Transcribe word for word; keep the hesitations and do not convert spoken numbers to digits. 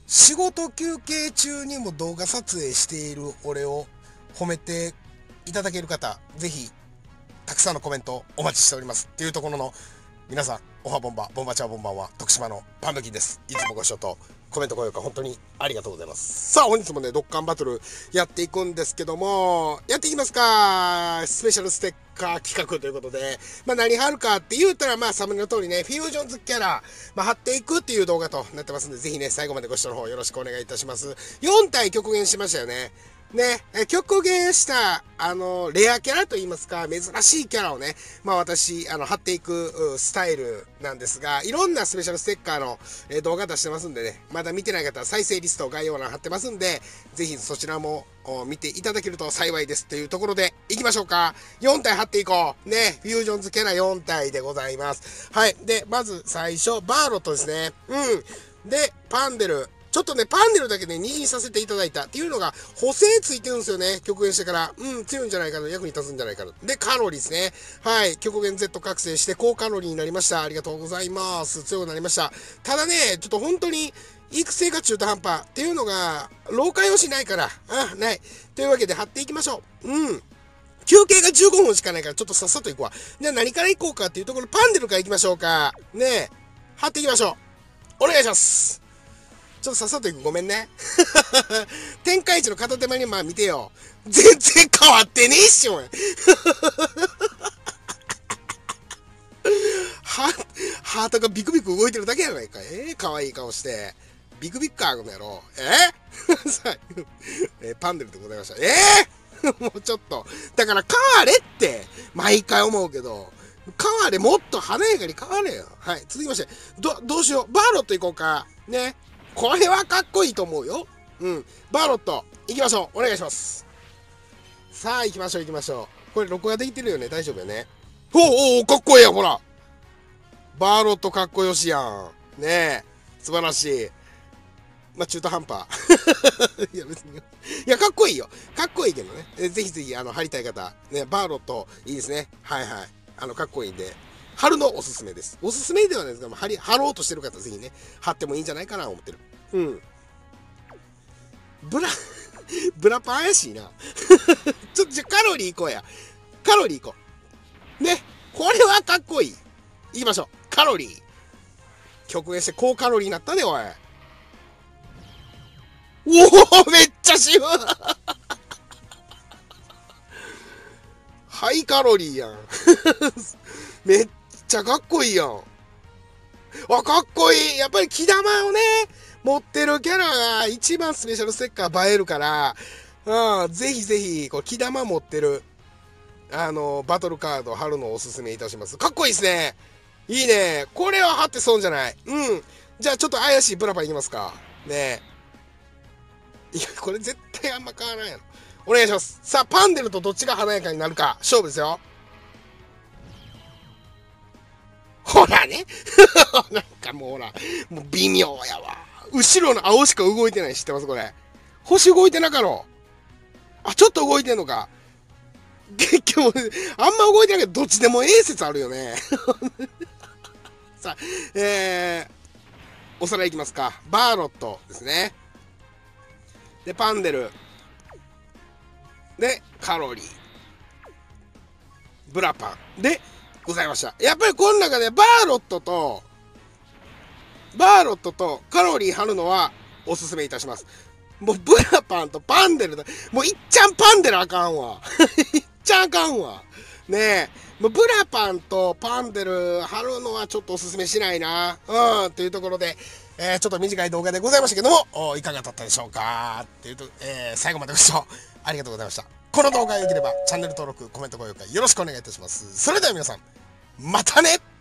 仕事休憩中にも動画撮影している俺を褒めていただける方、ぜひたくさんのコメントお待ちしておりますっていうところの皆さん、おはボンバボンバチャーボンバーは徳島のパンドキンです。いつもご視聴とコメント高評価本当にありがとうございます。さあ本日もねドッカンバトルやっていくんですけども、やっていきますか。スペシャルステッカー企画ということで、まあ何貼るかって言ったら、まあサムネの通りねフュージョンズキャラ、まあ、貼っていくっていう動画となってますんで、ぜひね最後までご視聴の方よろしくお願いいたします。よん体極限しましたよね。ね、極限した、あの、レアキャラといいますか、珍しいキャラをね、まあ私、あの、貼っていくスタイルなんですが、いろんなスペシャルステッカーの、えー、動画出してますんでね、まだ見てない方は再生リスト概要欄貼ってますんで、ぜひそちらも見ていただけると幸いですというところで、いきましょうか。よん体貼っていこう。ね、フュージョンズキャラよん体でございます。はい。で、まず最初、バーロットですね。うん。で、パンデル。ちょっとね、パンデルだけね、ににさせていただいたっていうのが、補正ついてるんですよね。極限してから。うん、強いんじゃないかな。役に立つんじゃないかな。で、カロリーですね。はい。極限 Z 覚醒して高カロリーになりました。ありがとうございます。強くなりました。ただね、ちょっと本当に、育成が中途半端っていうのが、老化用しないから。あ、ない。というわけで、貼っていきましょう。うん。休憩がじゅうごふんしかないから、ちょっとさっさと行くわ。じゃあ何から行こうかっていうところ、パンデルから行きましょうか。ねえ。貼っていきましょう。お願いします。ちょっとさっさと行く。ごめんね。天下一の片手間にまあ見てよ。全然変わってねえっしょ。ハハートがビクビク動いてるだけやないか。えー、かわいい顔して。ビクビクか、この野郎。えー、さあ、えー、パンデルでございました。えー、もうちょっと。だから変われって、毎回思うけど。変われ、もっと華やかに変われよ。はい、続きまして。ど、どうしよう。バーロット行こうか。ね。これはかっこいいと思うよ。うん。バーロット、行きましょう。お願いします。さあ、行きましょう、行きましょう。これ、録画できてるよね。大丈夫よね。おおお、かっこいいやん、ほら。バーロットかっこよしやん。ねえ。素晴らしい。まあ、中途半端。いや、別に。いや、かっこいいよ。かっこいいけどね。えぜひぜひ、あの、貼りたい方。ね、バーロット、いいですね。はいはい。あの、かっこいいんで。貼るのおすすめです。おすすめではないですが、貼り、貼ろうとしてる方、ぜひね、貼ってもいいんじゃないかなと思ってる。うん。ブラ、ブラパン怪しいな。ちょっと、じゃ、カロリー行こうや。カロリー行こう。ね。これはかっこいい。行きましょう。カロリー。極限して高カロリーになったね、おい。おお、めっちゃ渋い。ハイカロリーやん。めっちゃかっこいいやん。あ、かっこいい。やっぱり木玉をね、持ってるキャラが一番スペシャルステッカー映えるから、うん、ぜひぜひ、こう、木玉持ってる、あの、バトルカード貼るのをおすすめいたします。かっこいいですね。いいね。これは貼って損じゃない。うん。じゃあちょっと怪しいブラパンいきますか。ねえ。いや、これ絶対あんま変わらんやろ。お願いします。さあ、パンデルとどっちが華やかになるか、勝負ですよ。ほらね。なんかもうほら、もう微妙やわ。後ろの青しか動いてない。知ってますこれ。星動いてなかろう。あ、ちょっと動いてんのか。結局、あんま動いてないけど、どっちでもええ説あるよね。さあ、えー、おさらいいきますか。バーロットですね。で、パンデル。で、カロリー。ブラパン。で、ございました。やっぱりこの中でバーロットと、バーロットとカロリー貼るのはおすすめいたします。もうブラパンとパンデルだ。もういっちゃんパンデルあかんわ。いっちゃんあかんわ。ねえ。もうブラパンとパンデル貼るのはちょっとおすすめしないな。うん。というところで、えー、ちょっと短い動画でございましたけども、いかがだったでしょうかっていうと、えー、最後までご視聴ありがとうございました。この動画が良ければチャンネル登録、コメント、高評価よろしくお願いいたします。それでは皆さん、またね。